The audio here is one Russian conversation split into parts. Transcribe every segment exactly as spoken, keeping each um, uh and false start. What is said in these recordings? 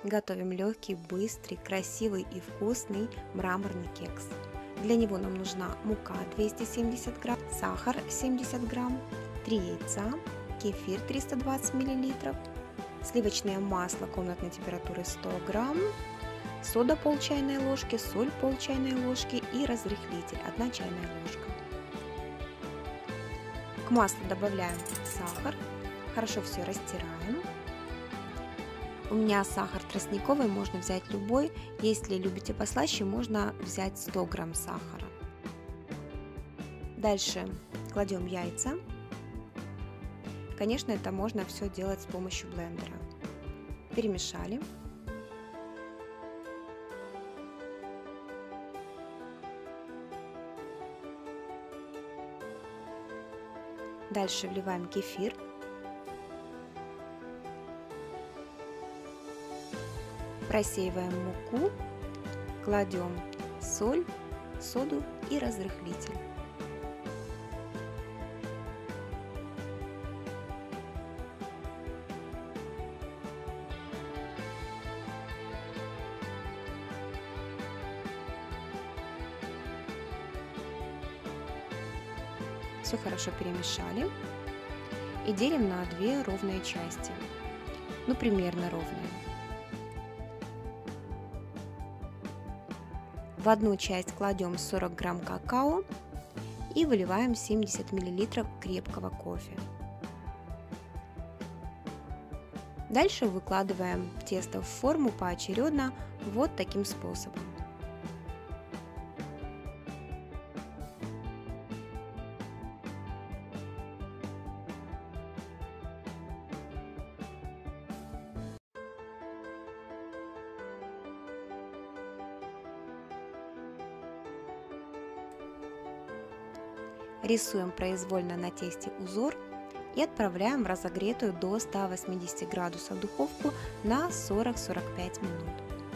Готовим легкий, быстрый, красивый и вкусный мраморный кекс. Для него нам нужна мука двести семьдесят грамм, сахар семьдесят грамм, три яйца, кефир триста двадцать миллилитров, сливочное масло комнатной температуры сто грамм, сода пол чайной ложки, соль пол чайной ложки и разрыхлитель одна чайная ложка. К маслу добавляем сахар, хорошо все растираем. У меня сахар тростниковый, можно взять любой. Если любите послаще, можно взять сто грамм сахара. Дальше кладем яйца. Конечно, это можно все делать с помощью блендера. Перемешали. Дальше вливаем кефир. Просеиваем муку, кладем соль, соду и разрыхлитель. Все хорошо перемешали и делим на две ровные части, ну примерно ровные. В одну часть кладем сорок грамм какао и выливаем семьдесят миллилитров крепкого кофе. Дальше выкладываем тесто в форму поочередно вот таким способом. Рисуем произвольно на тесте узор и отправляем в разогретую до ста восьмидесяти градусов духовку на сорок — сорок пять минут.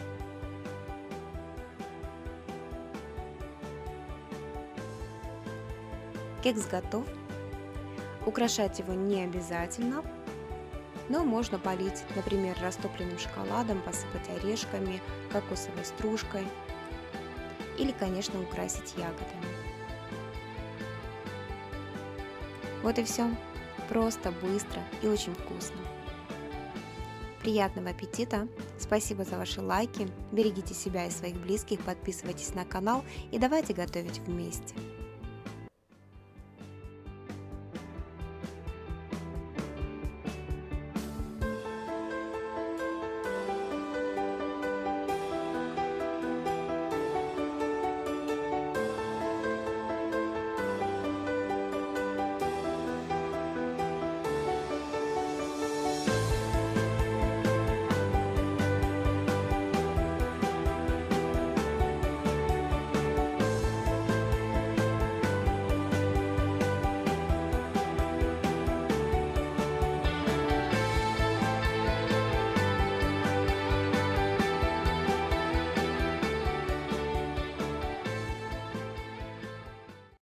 Кекс готов. Украшать его не обязательно, но можно полить, например, растопленным шоколадом, посыпать орешками, кокосовой стружкой или, конечно, украсить ягодами. Вот и все. Просто, быстро и очень вкусно. Приятного аппетита! Спасибо за ваши лайки. Берегите себя и своих близких, подписывайтесь на канал и давайте готовить вместе.